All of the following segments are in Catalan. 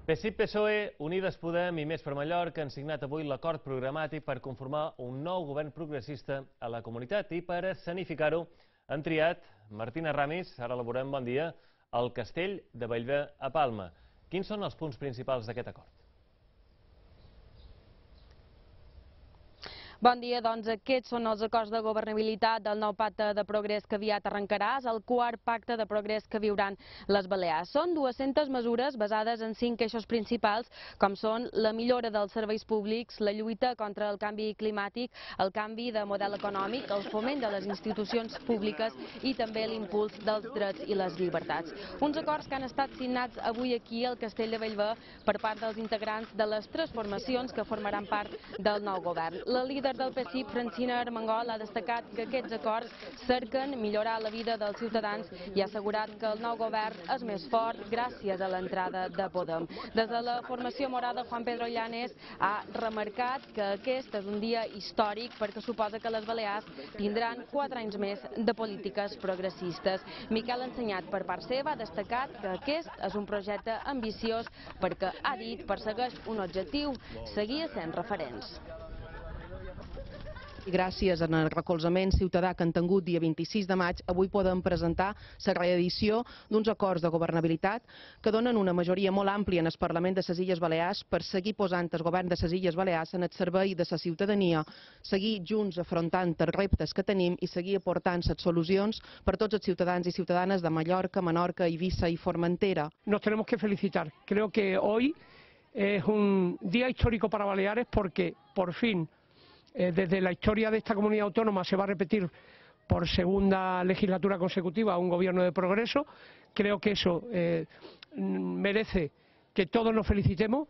PSIC-PSOE, Unides Podem i Més per Mallorca han signat avui l'acord programàtic per conformar un nou govern progressista a la comunitat i per escenificar-ho han triat Martina Ramis, ara la veurem, bon dia, al Castell de Bellver a Palma. Quins són els punts principals d'aquest acord? Bon dia, doncs aquests són els acords de governabilitat del nou pacte de progrés que aviat arrencarà, és el quart pacte de progrés que viuran les Balears. Són 200 mesures basades en 5 eixos principals, com són la millora dels serveis públics, la lluita contra el canvi climàtic, el canvi de model econòmic, el foment de les institucions públiques i també l'impuls dels drets i les llibertats. Uns acords que han estat signats avui aquí al Castell de Bellver per part dels integrants de les 3 formacions que formaran part del nou govern. La líder del PSIC, Francina Armengol, ha destacat que aquests acords cerquen millorar la vida dels ciutadans i ha assegurat que el nou govern és més fort gràcies a l'entrada de Podem. Des de la formació morada, Juan Pedro Llanes ha remarcat que aquest és un dia històric perquè suposa que les Balears tindran 4 anys més de polítiques progressistes. Miquel Ensenyat, per part seva, ha destacat que aquest és un projecte ambiciós perquè, ha dit, persegueix un objectiu, seguir sent referents. Gràcies al recolzament ciutadà que han tingut dia 26 de maig, avui podem presentar la reedició d'uns acords de governabilitat que donen una majoria molt àmplia en el Parlament de les Illes Balears per seguir posant el govern de les Illes Balears en el servei de la ciutadania, seguir junts afrontant els reptes que tenim i seguir aportant les solucions per tots els ciutadans i ciutadanes de Mallorca, Menorca, Eivissa i Formentera. Nos tenemos que felicitar. Creo que hoy es un día histórico para Baleares porque por fin desde la historia de esta comunidad autónoma se va a repetir por segunda legislatura consecutiva un gobierno de progreso. Creo que eso merece que todos nos felicitemos.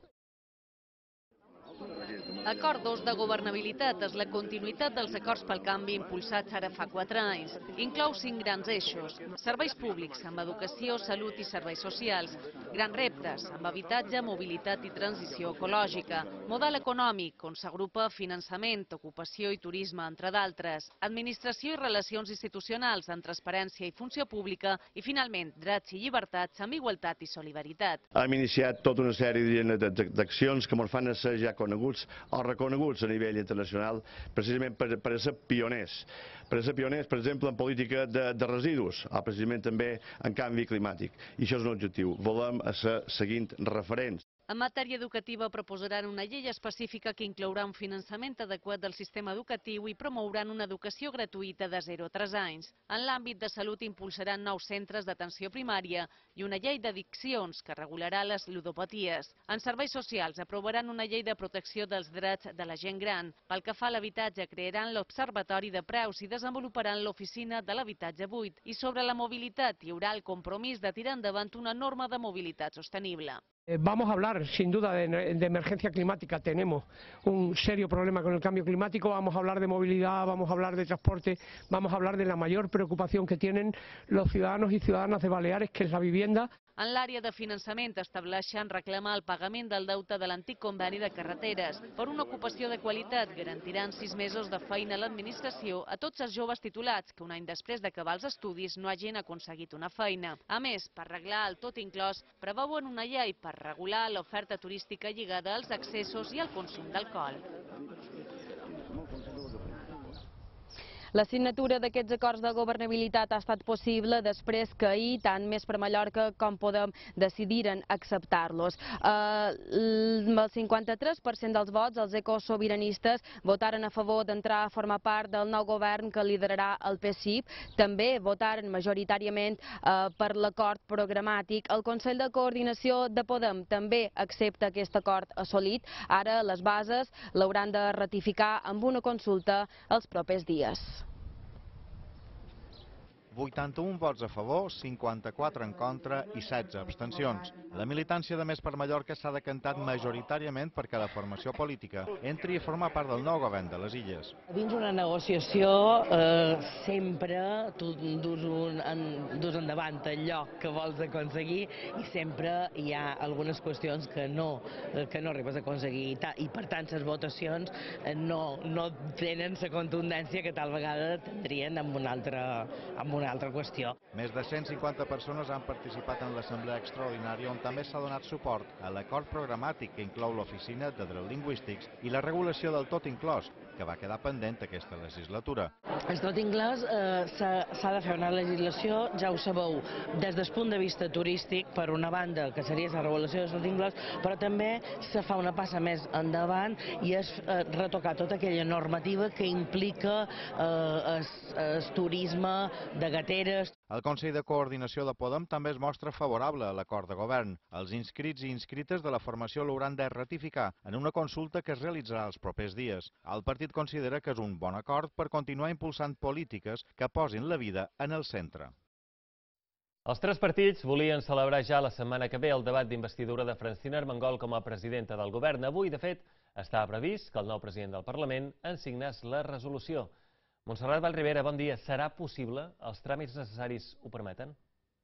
Acord 2 de governabilitat és la continuïtat dels acords pel canvi impulsats ara fa 4 anys. Inclou 5 grans eixos: serveis públics amb educació, salut i serveis socials, grans reptes amb habitatge, mobilitat i transició ecològica, model econòmic on s'agrupa finançament, ocupació i turisme, entre d'altres, administració i relacions institucionals amb transparència i funció pública i, finalment, drets i llibertats amb igualtat i solidaritat. Hem iniciat tota una sèrie d'accions que ens fan ser ja coneguts o reconeguts a nivell internacional precisament per ser pioners. Per ser pioners, per exemple, en política de residus o precisament també en canvi climàtic. I això és un objectiu. Volem ser seguint referents. En matèria educativa proposaran una llei específica que inclourà un finançament adequat del sistema educatiu i promouran una educació gratuïta de 0 a 3 anys. En l'àmbit de salut impulsaran 9 centres d'atenció primària i una llei d'addiccions que regularà les ludopaties. En serveis socials aprovaran una llei de protecció dels drets de la gent gran. Pel que fa a l'habitatge, crearan l'Observatori de Preus i desenvoluparan l'Oficina de l'Habitatge Buit. I sobre la mobilitat hi haurà el compromís de tirar endavant una norma de mobilitat sostenible. Vamos a hablar sin duda de emergencia climática, tenemos un serio problema con el cambio climático, vamos a hablar de movilidad, vamos a hablar de transporte, vamos a hablar de la mayor preocupación que tienen los ciudadanos y ciudadanas de Baleares, que es la vivienda. En l'àrea de finançament estableixen reclamar el pagament del deute de l'antic conveni de carreteres. Per una ocupació de qualitat garantiran 6 mesos de feina a l'administració a tots els joves titulats que un any després d'acabar els estudis no hagin aconseguit una feina. A més, per arreglar el tot inclòs, preveuen una llei per regular l'oferta turística lligada als accessos i al consum d'alcohol. La signatura d'aquests acords de governabilitat ha estat possible després que ahir tant Més per Mallorca com Podem decidiren acceptar-los. El 53% dels vots, els ecosobiranistes, votaren a favor d'entrar a formar part del nou govern que liderarà el PSIC. També votaren majoritàriament per l'acord programàtic. El Consell de Coordinació de Podem també accepta aquest acord assolit. Ara les bases l'hauran de ratificar amb una consulta els propers dies. 81 vots a favor, 54 en contra i 16 abstencions. La militància de Més per Mallorca s'ha decantat majoritàriament perquè la formació política entri a formar part del nou govern de les Illes. Dins una negociació sempre tu dus endavant allò que vols aconseguir i sempre hi ha algunes qüestions que no arribes a aconseguir i per tant les votacions no tenen la contundència que tal vegada tindrien amb un altre una altra qüestió. Més de 150 persones han participat en l'assemblea extraordinària on també s'ha donat suport a l'acord programàtic que inclou l'Oficina de Drets Lingüístics i la regulació del tot inclòs, que va quedar pendent aquesta legislatura. El tot inclòs s'ha de fer una legislació, ja ho sabeu, des del punt de vista turístic, per una banda, que seria la regulació del tot inclòs, però també se fa una passa més endavant i és retocar tota aquella normativa que implica el turisme de gateres. El Consell de Coordinació de Podem també es mostra favorable a l'acord de govern. Els inscrits i inscrites de la formació l'hauran de ratificar en una consulta que es realitzarà els propers dies. El partit considera que és un bon acord per continuar impulsant polítiques que posin la vida en el centre. Els tres partits volien celebrar ja la setmana que ve el debat d'investidura de Francina Armengol com a presidenta del govern. Avui, de fet, estava previst que el nou president del Parlament en signés la resolució. Montserrat Vallribera, bon dia. Serà possible? Els tràmits necessaris ho permeten?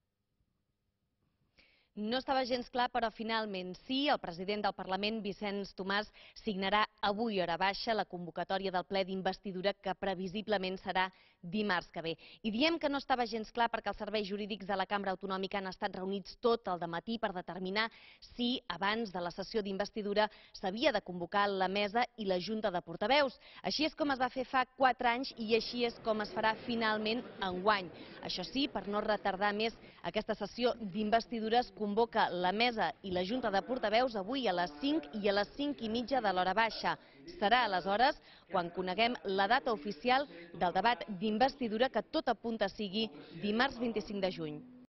No estava gens clar, però finalment sí. El president del Parlament, Vicenç Tomàs, signarà avui hora baixa la convocatòria del ple d'investidura que previsiblement serà dimarts que ve. I diem que no estava gens clar perquè els serveis jurídics de la Cambra Autonòmica han estat reunits tot el dematí per determinar si abans de la sessió d'investidura s'havia de convocar la mesa i la Junta de Portaveus. Així és com es va fer fa 4 anys i així és com es farà finalment enguany. Això sí, per no retardar més aquesta sessió d'investidures, convoca la mesa i la Junta de Portaveus avui a les 5 i a les 5:30 de l'hora baixa. Serà aleshores quan coneguem la data oficial del debat d'investidura que tot apunta a sigui dimarts 25 de juny.